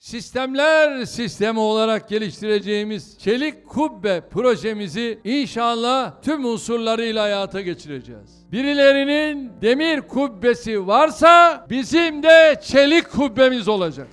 sistemler sistemi olarak geliştireceğimiz Çelik Kubbe projemizi inşallah tüm unsurlarıyla hayata geçireceğiz. Birilerinin demir kubbesi varsa bizim de çelik kubbemiz olacak.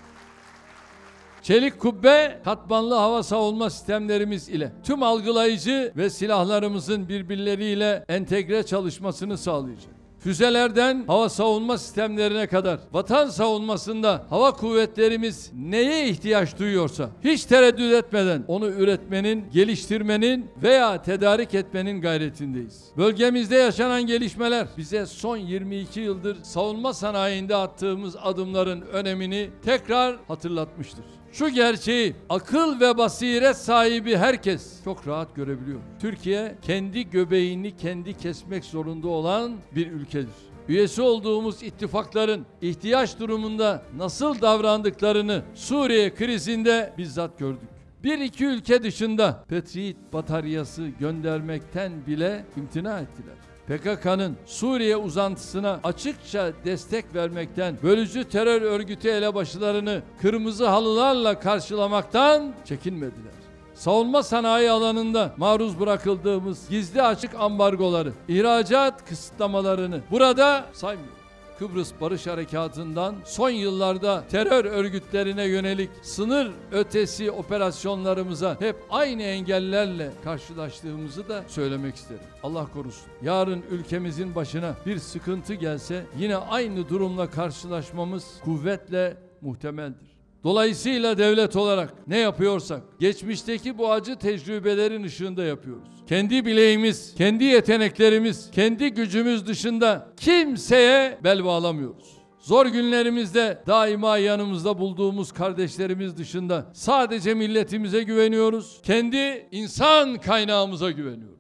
Çelik kubbe, katmanlı hava savunma sistemlerimiz ile tüm algılayıcı ve silahlarımızın birbirleriyle entegre çalışmasını sağlayacak. Füzelerden hava savunma sistemlerine kadar vatan savunmasında hava kuvvetlerimiz neye ihtiyaç duyuyorsa hiç tereddüt etmeden onu üretmenin, geliştirmenin veya tedarik etmenin gayretindeyiz. Bölgemizde yaşanan gelişmeler bize son 22 yıldır savunma sanayinde attığımız adımların önemini tekrar hatırlatmıştır. Şu gerçeği akıl ve basiret sahibi herkes çok rahat görebiliyor. Türkiye kendi göbeğini kendi kesmek zorunda olan bir ülkedir. Üyesi olduğumuz ittifakların ihtiyaç durumunda nasıl davrandıklarını Suriye krizinde bizzat gördük. Bir iki ülke dışında Patriot bataryası göndermekten bile imtina ettiler. PKK'nın Suriye uzantısına açıkça destek vermekten, bölücü terör örgütü elebaşılarını kırmızı halılarla karşılamaktan çekinmediler. Savunma sanayi alanında maruz bırakıldığımız gizli açık ambargoları, ihracat kısıtlamalarını burada saymıyorum. Kıbrıs Barış Harekatı'ndan son yıllarda terör örgütlerine yönelik sınır ötesi operasyonlarımıza hep aynı engellerle karşılaştığımızı da söylemek isterim. Allah korusun. Yarın ülkemizin başına bir sıkıntı gelse yine aynı durumla karşılaşmamız kuvvetle muhtemeldir. Dolayısıyla devlet olarak ne yapıyorsak geçmişteki bu acı tecrübelerin ışığında yapıyoruz. Kendi bileğimiz, kendi yeteneklerimiz, kendi gücümüz dışında kimseye bel bağlamıyoruz. Zor günlerimizde daima yanımızda bulduğumuz kardeşlerimiz dışında sadece milletimize güveniyoruz. Kendi insan kaynağımıza güveniyoruz.